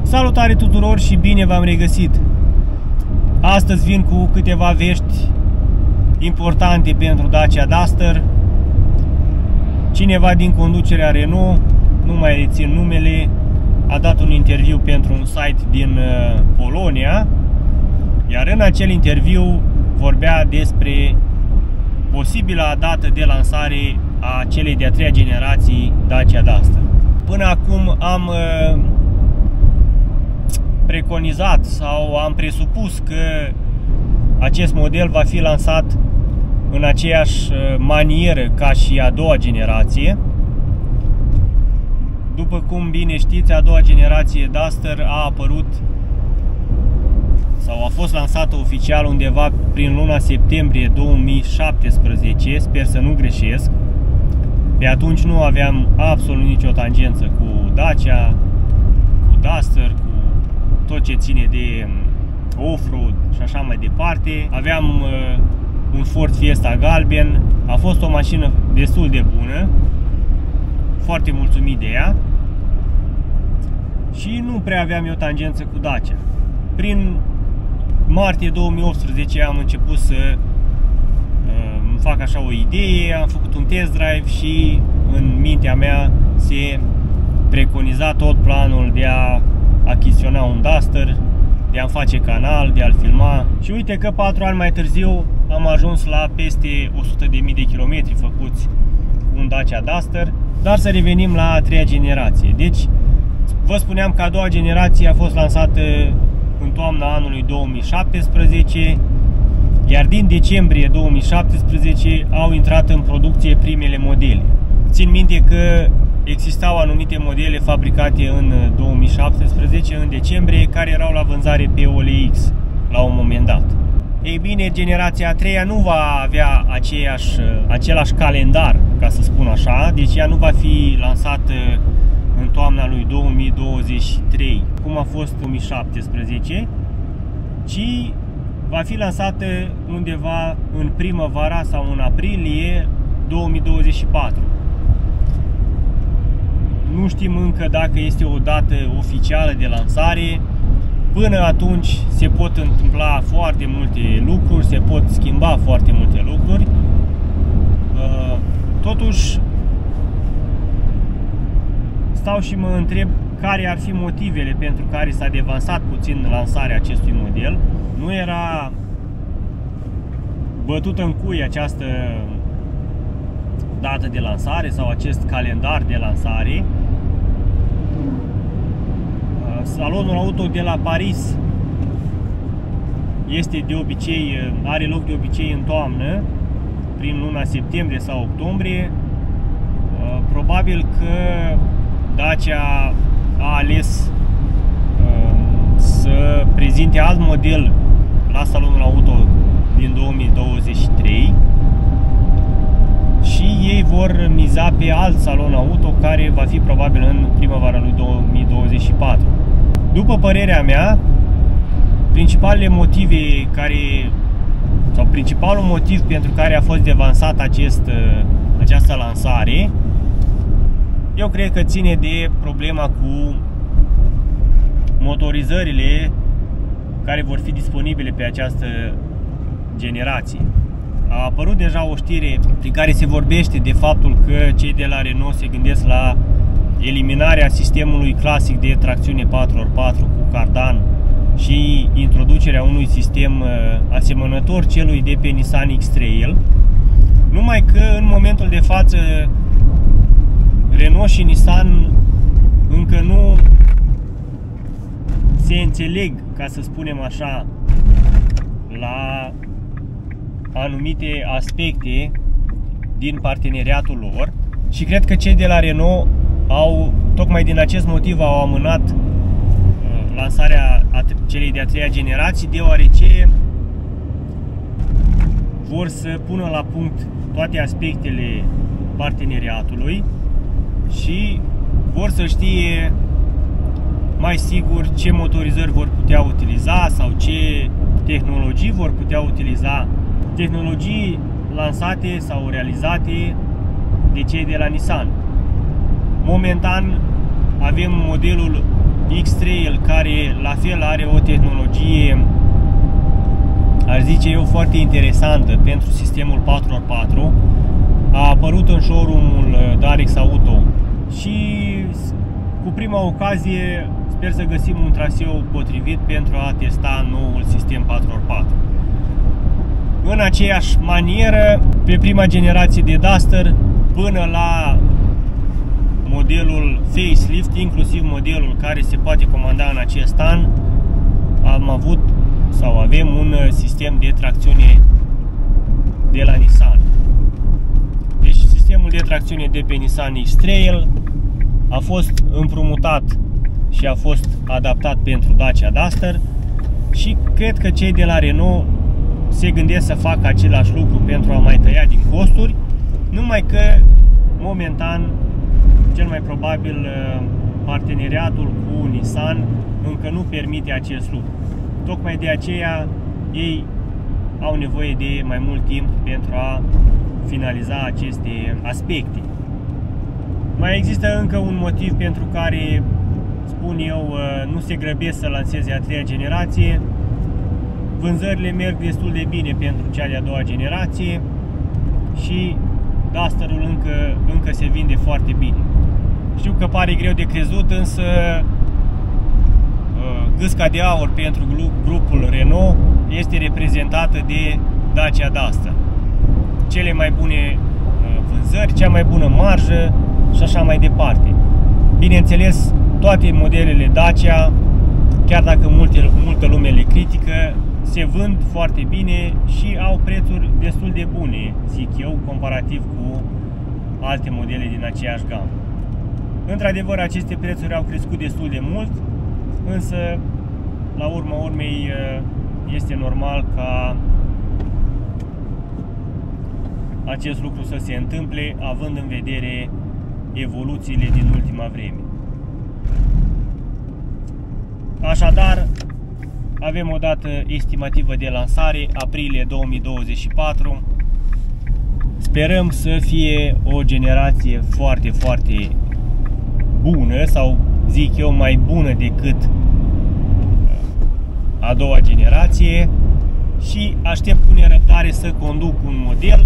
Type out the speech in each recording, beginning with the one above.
Salutare tuturor și bine v-am regăsit! Astăzi vin cu câteva vești importante pentru Dacia Duster. Cineva din conducerea Renault, nu mai rețin numele, a dat un interviu pentru un site din Polonia, iar în acel interviu vorbea despre posibila dată de lansare a celei de-a treia generații Dacia Duster. Până acum am preconizat sau am presupus că acest model va fi lansat în aceeași manieră ca și a doua generație. După cum bine știți, a doua generație Duster a apărut sau a fost lansată oficial undeva prin luna septembrie 2017, sper să nu greșesc. Pe atunci nu aveam absolut nicio tangență cu Dacia, cu Duster, cu tot ce ține de off-road și așa mai departe. Aveam un Ford Fiesta galben, a fost o mașină destul de bună, foarte mulțumit de ea și nu prea aveam eu tangență cu Dacia. Prin martie 2018 am început să îmi fac așa o idee, am făcut un test drive și în mintea mea se preconiza tot planul de a achiziționa un Duster, de a-mi face canal, de a-l filma. Și uite că 4 ani mai târziu am ajuns la peste 100.000 de kilometri făcuți cu un Dacia Duster. Dar să revenim la a treia generație. Deci, vă spuneam că a doua generație a fost lansată în toamna anului 2017, iar din decembrie 2017 au intrat în producție primele modele. Țin minte că existau anumite modele fabricate în 2017, în decembrie, care erau la vânzare pe OLX la un moment dat. Ei bine, generația a treia nu va avea același calendar, ca să spun așa, deci ea nu va fi lansată în toamna lui 2023, cum a fost 2017, ci va fi lansată undeva în primăvara sau în aprilie 2024. Nu știm încă dacă este o dată oficială de lansare. Până atunci se pot întâmpla foarte multe lucruri, se pot schimba foarte multe lucruri. Totuși, stau și mă întreb care ar fi motivele pentru care s-a devansat puțin lansarea acestui model. Nu era bătută în cui această dată de lansare sau acest calendar de lansare. Salonul auto de la Paris este de obicei, are loc de obicei în toamnă, prin luna septembrie sau octombrie. Probabil că Dacia a ales să prezinte alt model la salonul auto din 2023 și ei vor miza pe alt salon auto care va fi probabil în primăvara lui 2024. După părerea mea, principalele motive sau principalul motiv pentru care a fost devansat această lansare, eu cred că ține de problema cu motorizările care vor fi disponibile pe această generație. A apărut deja o știre prin care se vorbește de faptul că cei de la Renault se gândesc la eliminarea sistemului clasic de tracțiune 4x4 cu cardan și introducerea unui sistem asemănător celui de pe Nissan X-Trail. Numai că în momentul de față Renault și Nissan încă nu se înțeleg, ca să spunem așa, la anumite aspecte din parteneriatul lor și cred că cei de la Renault tocmai din acest motiv au amânat lansarea celei de-a treia generații, deoarece vor să pună la punct toate aspectele parteneriatului și vor să știe mai sigur ce motorizări vor putea utiliza sau ce tehnologii vor putea utiliza. Tehnologii lansate sau realizate de cei de la Nissan. Momentan avem modelul X-Trail, care la fel are o tehnologie, aș zice eu, foarte interesantă pentru sistemul 4x4, a apărut în showroom-ul Darex Auto și cu prima ocazie sper să găsim un traseu potrivit pentru a testa noul sistem 4x4. În aceeași manieră, pe prima generație de Duster până la modelul facelift, inclusiv modelul care se poate comanda în acest an, am avut sau avem un sistem de tracțiune de la Nissan. Deci sistemul de tracțiune de pe Nissan X-Trail a fost împrumutat și a fost adaptat pentru Dacia Duster și cred că cei de la Renault se gândesc să facă același lucru pentru a mai tăia din costuri, numai că momentan cel mai probabil parteneriatul cu Nissan încă nu permite acest lucru. Tocmai de aceea ei au nevoie de mai mult timp pentru a finaliza aceste aspecte. Mai există încă un motiv pentru care, spun eu, nu se grăbesc să lanseze a treia generație. Vânzările merg destul de bine pentru cea de-a doua generație și Dusterul încă se vinde foarte bine. Știu că pare greu de crezut, însă gâsca de aur pentru grupul Renault este reprezentată de Dacia Duster. Cele mai bune vânzări, cea mai bună marjă și așa mai departe. Bineînțeles, toate modelele Dacia, chiar dacă multă lume le critică, se vând foarte bine și au prețuri destul de bune, zic eu, comparativ cu alte modele din aceeași gamă. Într-adevăr, aceste prețuri au crescut destul de mult, însă, la urma urmei, este normal ca acest lucru să se întâmple, având în vedere evoluțiile din ultima vreme. Așadar, avem o dată estimativă de lansare, aprilie 2024. Sperăm să fie o generație foarte, foarte bună, sau zic eu mai bună decât a doua generație, și aștept cu nerăbdare să conduc un model.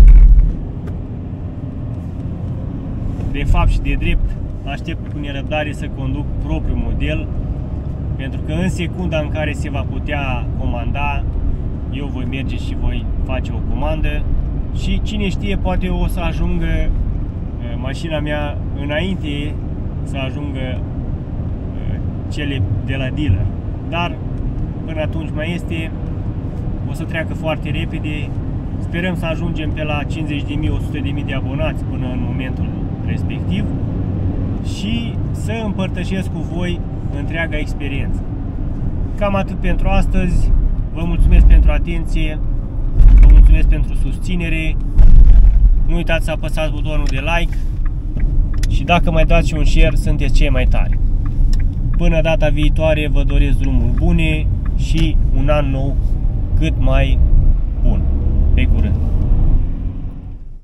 De fapt și de drept, aștept cu nerăbdare să conduc propriul model, pentru că în secunda în care se va putea comanda, eu voi merge și voi face o comandă și cine știe, poate o să ajungă mașina mea înainte să ajungă cele de la dealer. Dar până atunci mai este, o să treacă foarte repede. Sperăm să ajungem pe la 50.000-100.000 de abonați până în momentul respectiv și să împărtășesc cu voi întreaga experiență. Cam atât pentru astăzi. Vă mulțumesc pentru atenție, vă mulțumesc pentru susținere. Nu uitați să apăsați butonul de like și dacă mai dați și un share, sunteți cei mai tari. Până data viitoare, vă doresc drumuri bune și un an nou cât mai bun. Pe curând!